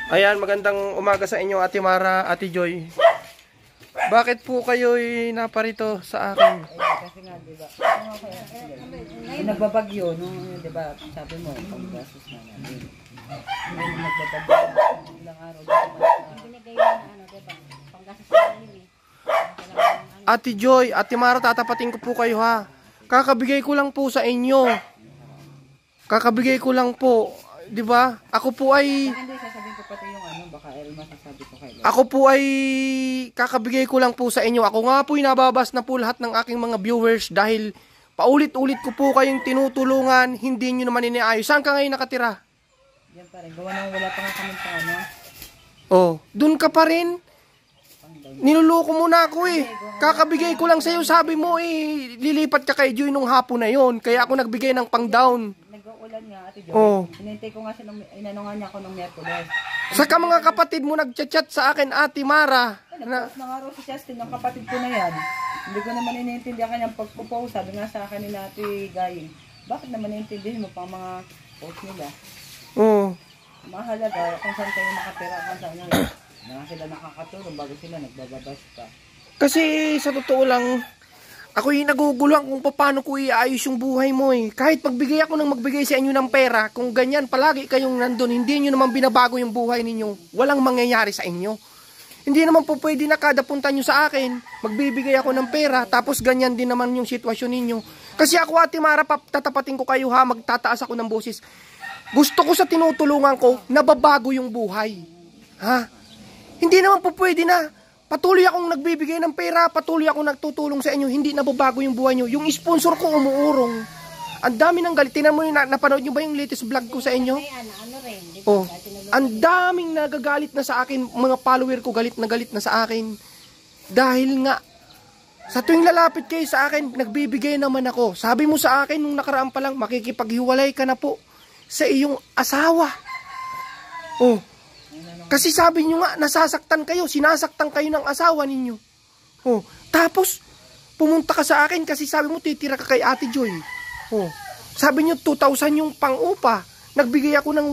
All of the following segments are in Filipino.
Ayan, magandang umaga sa inyo, Ate Mara, Ate Joy. Bakit po kayo'y naparito sa akin? Kasi nga, diba? Nagbabagyo, nung, diba, sabi mo, pag-gasos na namin. Nung nagbabagyo, ilang araw, binigay na, diba, pag-gasos na namin Ate Joy, Ate Mara, tatapatin ko po kayo ha. Kakabigay ko lang po sa inyo. Kakabigay ko lang po. Diba? Ako po ay... Hindi, sasabihin ko pati yung ano, baka Elma sasabi ko kayo. Ako po ay kakabigay ko lang po sa inyo. Ako nga po ay nababas na po lahat ng aking mga viewers dahil paulit-ulit ko po kayong tinutulungan, hindi nyo naman iniayos. Saan ka ngayon nakatira? Yan pa rin, gawa nang wala pa nga kami sa ano. Oh, dun ka pa rin? Niluloko mo na ako eh. Kakabigay ko lang sa'yo, sabi mo eh, lilipat ka kay Joy nung hapon na yon. Kaya ako nagbigay ng pang-down. Nag-uulan nga, Ate Joy. Oh. Hinintay ko nga siya, inanungan niya ako ng Miyerkules. Saka mga kapatid mo nagchat-chat sa akin, Ate Mara. Nag-post na nga raw si Justin, ng kapatid ko na yan. Hindi ko naman iniintindihan kanyang pag-post. Sabi nga sa akin ni Ate Gayin, bakit naman iniintindihan mo pang mga post nila? Oo. Mahalaga kung saan kayo nakatira, kung saan nyo na sila nakakatulong bago sila nagbababas pa. Kasi sa totoo lang, ako yung naguguluhan kung paano ko iayos yung buhay mo eh. Kahit magbigay ako ng magbigay sa inyo ng pera, kung ganyan palagi kayong nandun, hindi nyo naman binabago yung buhay ninyo, walang mangyayari sa inyo. Hindi naman po pwede na kada punta nyo sa akin, magbibigay ako ng pera, tapos ganyan din naman yung sitwasyon ninyo. Kasi ako, Ate Mara, tatapatin ko kayo ha, magtataas ako ng boses. Gusto ko sa tinutulungan ko, nababago yung buhay. Ha? Hindi naman po pwede na patuloy akong nagbibigay ng pera, patuloy akong nagtutulong sa inyo, hindi nababago yung buhay nyo. Yung sponsor ko umuurong. Ang dami ng galit. Tinan mo yung napanood nyo ba yung latest vlog ko sa inyo? Oh, ang daming nagagalit na sa akin, mga follower ko galit na sa akin. Dahil nga, sa tuwing lalapit kayo sa akin, nagbibigay naman ako. Sabi mo sa akin, nung nakaraan pa lang, makikipaghiwalay ka na po sa iyong asawa. Oh, kasi sabi nyo nga, nasasaktan kayo, sinasaktan kayo ng asawa ninyo. Oh, tapos, pumunta ka sa akin kasi sabi mo, titira ka kay Ate Joy. Oh, sabi nyo, 2,000 yung pang-upa. Nagbigay ako ng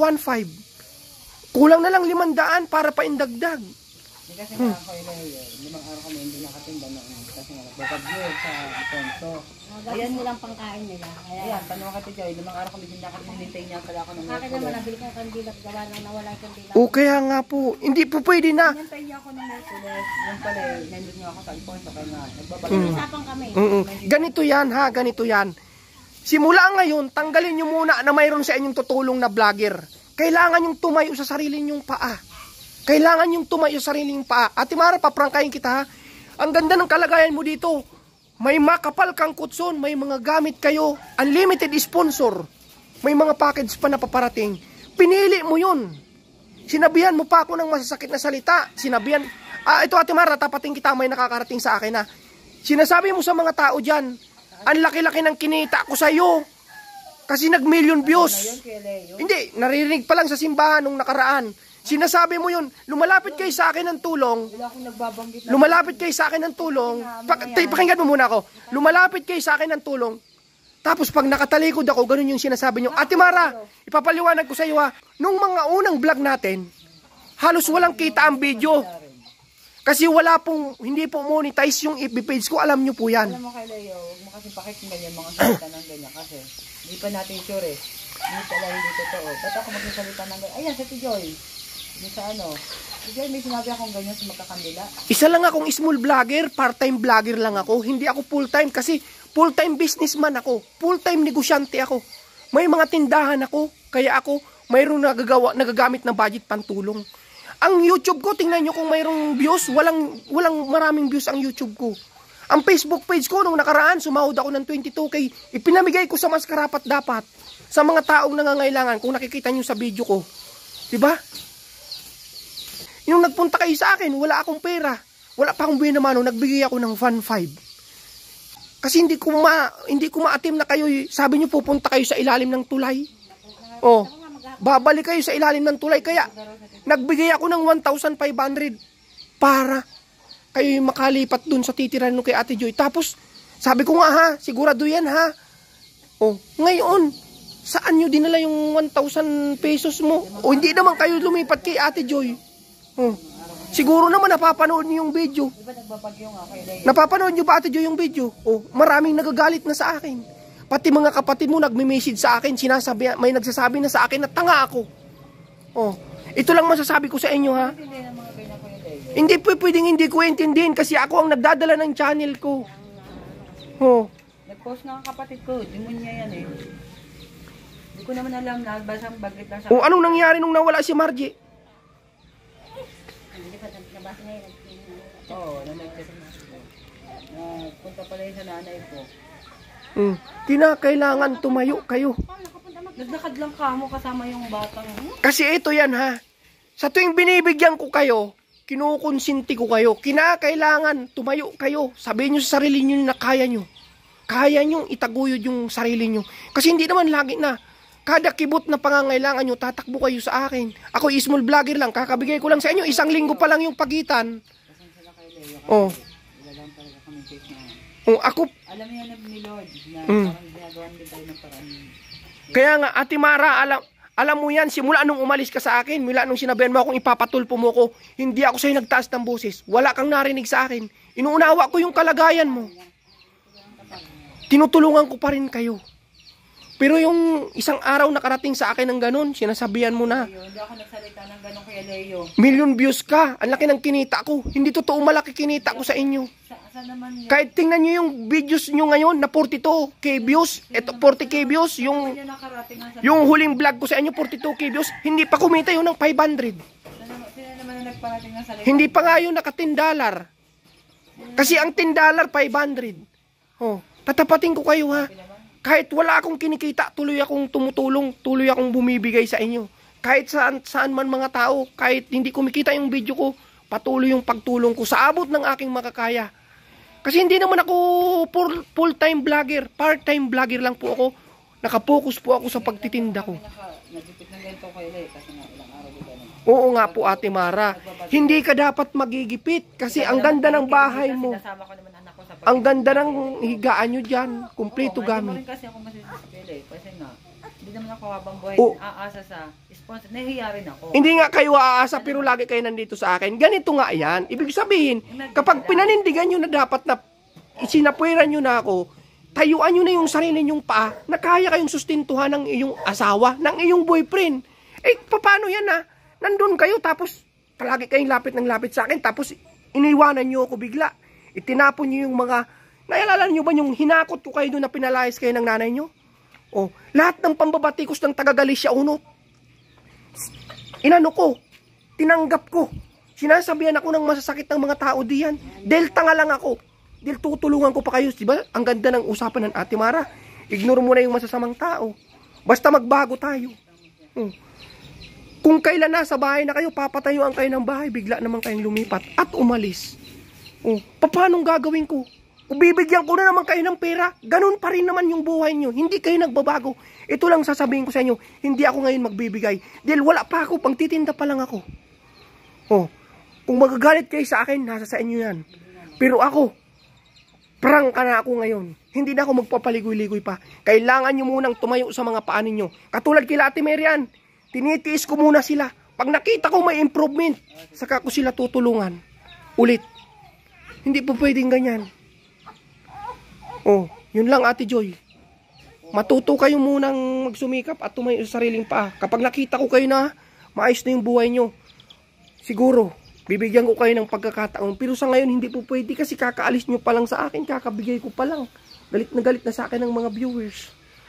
1,500. Kulang na lang 500 para paindagdag. Kasi nga ako yun, 5 araw kami hindi nakatinda noon. Kasi nga, nagbabagyo sa Afonso. Ayan nilang pangkain nila. Ayan, tanong ka, Ate Joy, 5 araw kami hindi nakatinda niya pala ako ng Akin naman, nabili ko ng kandilat, gawa na nawala yung kandilat. O kaya nga po, hindi po pwede na. Hinintay niya ako ng Merkules. Yung pala, nandun nga ako sa Alfonso, kaya nga, nagbabagyo. Usapang kami. Ganito yan ha, ganito yan. Simula ngayon, tanggalin nyo muna na mayroon sa inyong tutulong na vlogger. Kailangan yung tumayo sa sarili nyong paa. Kailangan yung tumayo sa sarili nyong paa. Ate Mara, paprangkahin kita ha. Ang ganda ng kalagayan mo dito. May makapal kang kutson, may mga gamit kayo, unlimited sponsor. May mga package pa na paparating. Pinili mo yun. Sinabihan mo pa ako ng masasakit na salita. Sinabihan, ito Ate Mara, tapating kita, may nakakarating sa akin na. Sinasabi mo sa mga tao dyan, ang laki-laki ng kinita ko sa'yo. Kasi nag-million views. Hindi, naririnig pa lang sa simbahan nung nakaraan. Sinasabi mo yun, lumalapit kayo sa akin ng tulong. Lumalapit kayo sa akin ng tulong. Pakinggan mo muna ako. Lumalapit kayo sa akin ng tulong. Tapos pag nakatalikod ako, ganun yung sinasabi nyo. Ate Mara, ipapaliwanag ko sa iyo ha. Nung mga unang vlog natin, halos walang kita ang video. Kasi wala pong, hindi po monetize yung FB page ko, alam nyo po yan. Alam mo kay Leo, huwag mo kasi pakikinggan yung mga salita ng ganyan kasi hindi pa natin sure eh. Hindi pala hindi totoo. Ba't ako magsasalita ng ganyan? Ayan, sa Tijoy. Yung sa ano. Tijoy, may sinabi akong ganyan sa magkakandila. Isa lang akong small vlogger, part-time vlogger lang ako. Hindi ako full-time kasi full-time businessman ako. Full-time negosyante ako. May mga tindahan ako. Kaya ako, mayroong nagagamit na budget pantulong. Ang YouTube ko, tingnan nyo kung mayroong views, walang maraming views ang YouTube ko. Ang Facebook page ko, nung nakaraan, sumahod ako ng 22K. Ipinamigay ko sa mas karapat dapat. Sa mga taong nangangailangan, kung nakikita nyo sa video ko. Diba? Yung nagpunta kayo sa akin, wala akong pera. Wala pa akong buhay naman, nagbigay ako ng 1,500. Kasi hindi ko ma-attempt na kayo, sabi nyo pupunta kayo sa ilalim ng tulay. Oh, babalik kayo sa ilalim ng tulay. Kaya, nagbigay ako ng 1,500 para kayo yung makalipat dun sa titiran nung kay Ate Joy. Tapos, sabi ko nga ha, sigurado yan ha. Oh, ngayon, Saan nyo dinala yung 1,000 pesos mo? O hindi naman kayo lumipat kay Ate Joy? Oh. Siguro naman napapanood nyo yung video. Di ba nagbabagyo nga kayo dahil? Napapanood nyo ba Ate Joy yung video? Oh, maraming nagagalit na sa akin. Pati mga kapatid mo nagme-message sa akin, may nagsasabi na sa akin na tanga ako. Oh, ito lang masasabi ko sa inyo ha. Hindi na mga ganyan ko yung dahil. Hindi po pwedeng hindi ko intindihin kasi ako ang nagdadala ng channel ko. Oh. Nag-post nga ang kapatid ko, demonya yan eh. Hindi ko naman alam na basang bagit lang sa... Oh, anong nangyari nung nawala si Margie? Hindi pa nabasa na yun. Oo, punta pala yun sa nanay ko. Kinakailangan tumayo kayo. Naglakad lang ka mo kasama yung batang. Kasi ito yan ha. Sa tuwing binibigyan ko kayo, kinukonsinti ko kayo. Kinakailangan tumayo kayo. Sabihin nyo sa sarili nyo na kaya nyo. Kaya nyo itaguyod yung sarili nyo. Kasi hindi naman lagi na kada kibot na pangangailangan nyo, tatakbo kayo sa akin. Ako small vlogger lang, kakabigay ko lang sa inyo. 1 linggo pa lang yung pagitan. Oh. Oh, ako. Alam mo yan ni Lord na parang ginagawa din tayo ng parang... Kaya nga, Ate Mara, alam mo yan, simula nung umalis ka sa akin, mula nung sinabihan mo akong ipapatulpo mo ko, hindi ako sa'yo nagtaas ng boses. Wala kang narinig sa akin. Inuunawa ko yung kalagayan mo. Tinutulungan ko pa rin kayo. Pero yung isang araw nakarating sa akin ng ganun, sinasabihan mo na. Hindi ako nagsalita ng ganun kay Leo. Million views ka. Ang laki ng kinita ko. Hindi totoo malaki kinita ko sa inyo. Saan naman yun? Kahit tingnan nyo yung videos nyo ngayon na 42k views. Ito 40k views. Yung huling vlog ko sa inyo 42k views. Hindi pa kumita yun ng 500. Sino naman na nagparating ng salita? Hindi pa nga yun naka $10. Kasi ang $10 500. Oh, tatapatin ko kayo ha. Kahit wala akong kinikita, tuloy akong tumutulong, tuloy akong bumibigay sa inyo. Kahit saan man mga tao, kahit hindi kumikita yung video ko, patuloy yung pagtulong ko sa abot ng aking makakaya. Kasi hindi naman ako full-time vlogger, part-time vlogger lang po ako. Nakapokus po ako sa pagtitinda ko. Nagipit ng ganito kay Leo kasi nga ilang araw dito. Oo nga po Ate Mara, hindi ka dapat magigipit kasi ang ganda ng bahay mo. Sinasama ko naman anak ko sa Ang ganda ng higaan nyo dyan, kumpleto gamit. Hindi mo rin kasi ako masisipili kasi nga, hindi naman ako habang buhay aasa sa sponsor. Nahihiya rin ako. Hindi nga kayo aasa pero lagi kayo nandito sa akin. Ganito nga yan. Ibig sabihin, kapag pinanindigan nyo na dapat na isinapwiran nyo na ako, tayuan nyo na yung sarili nyong paa na kaya kayong sustintuhan ng iyong asawa, ng iyong boyfriend. Eh, paano yan ha? Nandun kayo tapos palagi kayong lapit ng lapit sa akin tapos iniwanan nyo ako bigla. Itinapon nyo yung mga, naalala nyo ba yung hinakot ko kayo doon na pinalayas kayo ng nanay nyo? O, lahat ng pambabatikos ng taga-Galicia Unot, inano ko, tinanggap ko. Sinasabihan ako ng masasakit ng mga tao diyan. Dahil tanga lang ako. Dahil tutulungan ko pa kayo, di ba? Ang ganda ng usapan ng Ate Mara. Ignore mo na yung masasamang tao. Basta magbago tayo. Kung kailan nasa bahay na kayo, papatayuan kayo ng bahay, bigla naman kayong lumipat at umalis. Paano gagawin ko? Kung bibigyan ko na naman kayo ng pera, ganun pa rin naman yung buhay nyo. Hindi kayo nagbabago. Ito lang sasabihin ko sa inyo, hindi ako ngayon magbibigay. Dahil wala pa ako, pang titinda pa lang ako. Kung magagalit kayo sa akin, nasa sa inyo yan. Pero ako, prangka na ako ngayon. Hindi na ako magpapaligoy-ligoy pa. Kailangan nyo munang tumayo sa mga paan ninyo. Katulad kila Ate Marian, tinitiis ko muna sila. Pag nakita ko may improvement, saka ko sila tutulungan. Ulit. Hindi po pwedeng ganyan. Yun lang Ate Joy. Matuto kayo munang magsumikap at tumayo sa sariling paa. Kapag nakita ko kayo na maayos na yung buhay nyo, siguro, bibigyan ko kayo ng pagkakataon. Pero sa ngayon, hindi po pwede kasi kakaalis nyo pa lang sa akin, kakabigay ko pa lang. Galit na sa akin ng mga viewers.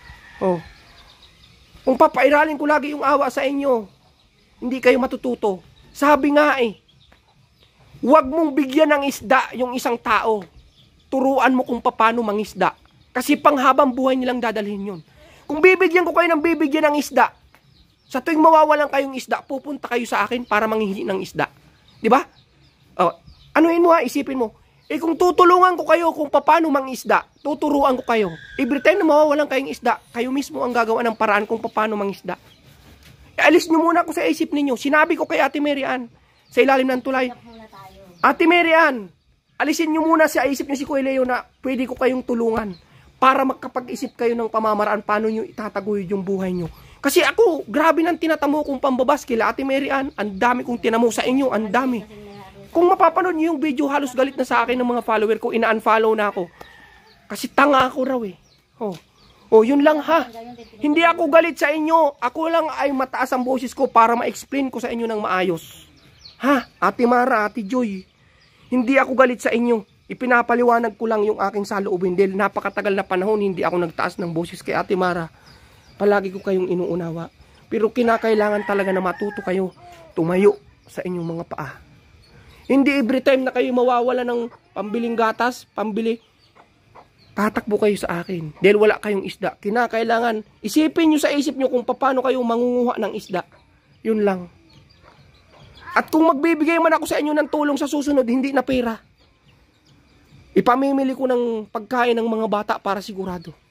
Kung papairalin ko lagi yung awa sa inyo, hindi kayo matututo. Sabi nga huwag mong bigyan ng isda yung isang tao. Turuan mo kung paano mangisda. Kasi panghabang buhay nilang dadalhin yun. Kung bibigyan ko kayo ng bibigyan ng isda, sa tuwing mawawalan kayong isda, pupunta kayo sa akin para manghihingi ng isda. Diba? Anuin mo isipin mo. Kung tutulungan ko kayo kung paano mangisda, tuturuan ko kayo. Every time na mawawalan kayong isda, kayo mismo ang gagawa ng paraan kung paano mangisda. Alis nyo muna ako sa isip ninyo. Sinabi ko kay Ate Marian, sa ilalim ng tulay, Ate Marian, alisin nyo muna sa isip nyo si Kuya Leo na pwede ko kayong tulungan. para makapag-isip kayo ng pamamaraan paano nyo itataguyod yung buhay nyo. Kasi ako, grabe nang tinatamo kong pambabas kila Ate Mary Ann. Ang dami kong tinamo sa inyo, ang dami. Kung mapapanood nyo yung video, halos galit na sa akin ng mga follower ko, ina-unfollow na ako. Kasi tanga ako raw eh. Yun lang ha. Hindi ako galit sa inyo. Ako lang ay mataas ang boses ko para ma-explain ko sa inyo ng maayos. Ha? Ate Mara, Ate Joy. Hindi ako galit sa inyo. Ipinapaliwanag ko lang yung aking saloobin dahil napakatagal na panahon hindi ako nagtaas ng boses kay Ate Mara. Palagi ko kayong inuunawa. Pero kinakailangan talaga na matuto kayo tumayo sa inyong mga paa. Hindi every time na kayo mawawala ng pambiling gatas, pambili, tatakbo kayo sa akin. Dahil wala kayong isda. Kinakailangan, isipin nyo sa isip nyo kung paano kayo mangunguha ng isda. Yun lang. At kung magbibigay man ako sa inyo ng tulong sa susunod, hindi na pera. Ipamimili ko ng pagkain ng mga bata para sigurado.